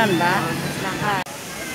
Ganon ba? Langkat.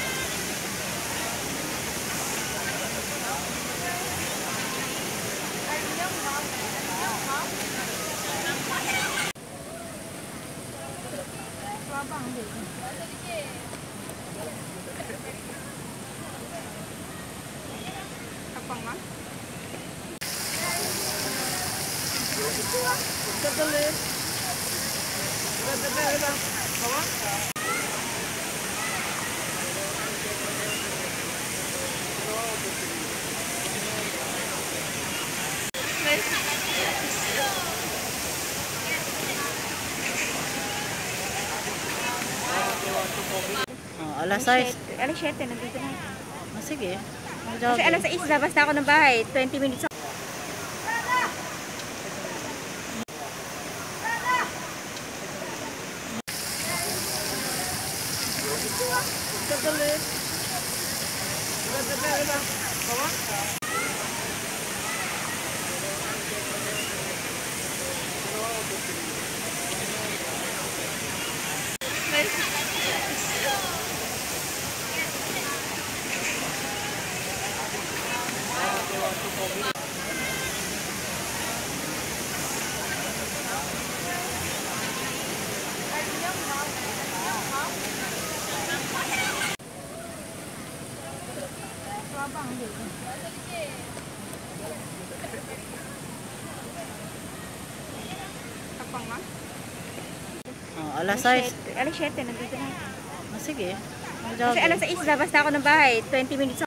Oh, alas 6. Alas 7, nandito na. Oh, sige. Kasi alas 6, labas na ako ng bahay. 20 minutes. Oh, alas 6. Alas 7, nandito na. Oh, sige. Kasi alas 6, labas na ako ng bahay. 20 minutes.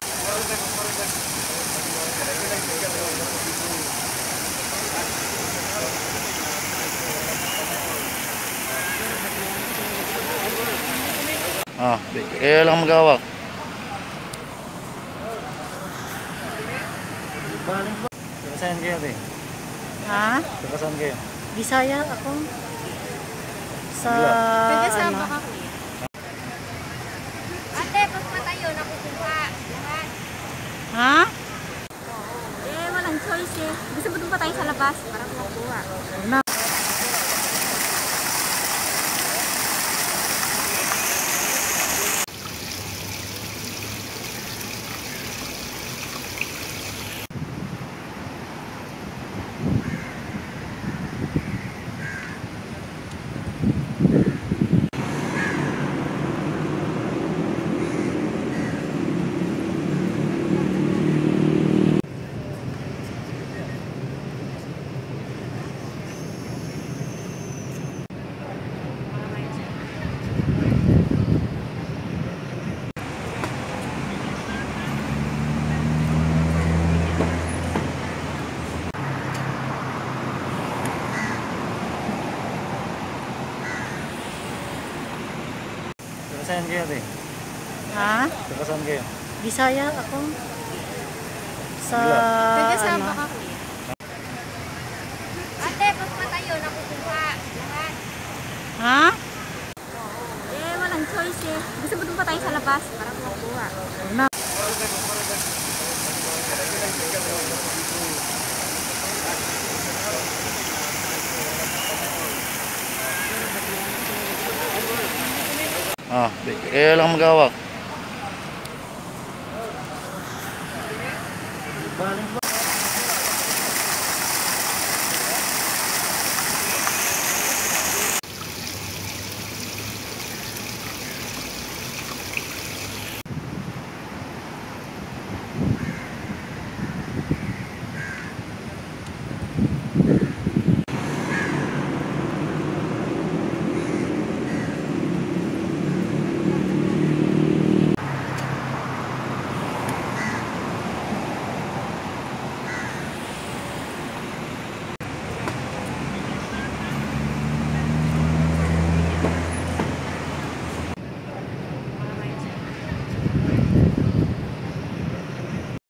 Ah, kaya lang magawak. Saan kayo, be? Ha? Saan kayo? Bisaya ako. Sa Taga-samba ka, ano? kuya. Ate, pag matayo, nakukuha. Lahat. Ha? Walang choice eh. Gusto mo dun pa tayo sa labas para makuha. Na. Saan kayo, be? Ha? Saan kayo? Bisaya ako. Sa Taga-samba ano? ka, kuya. Ate, pag matayo, nakukuha. Lahat. Ha? Walang choice eh. Gusto mo dun pa tayo sa labas para makuha. Na. Ah, kaya lang magawak.